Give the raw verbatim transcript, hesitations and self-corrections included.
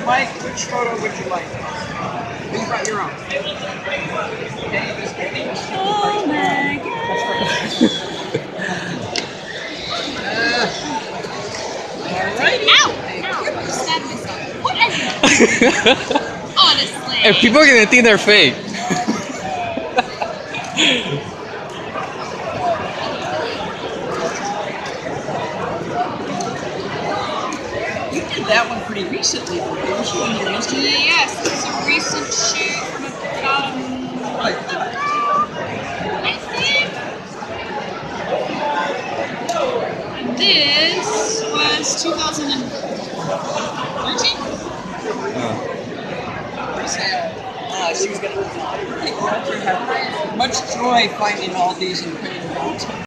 Mike, which photo would you like? You brought your own. Oh my god. Alrighty. Ow! Ow! I stabbed myself. What are you? Honestly. And people are gonna think they're fake. You did that one pretty recently, didn't you? On your Instagram? Yes, it's a recent shoot from about Like, I think this was two thousand thirteen? pretty sad. Uh, she was gonna. I think Walter had much joy finding all these and putting them out.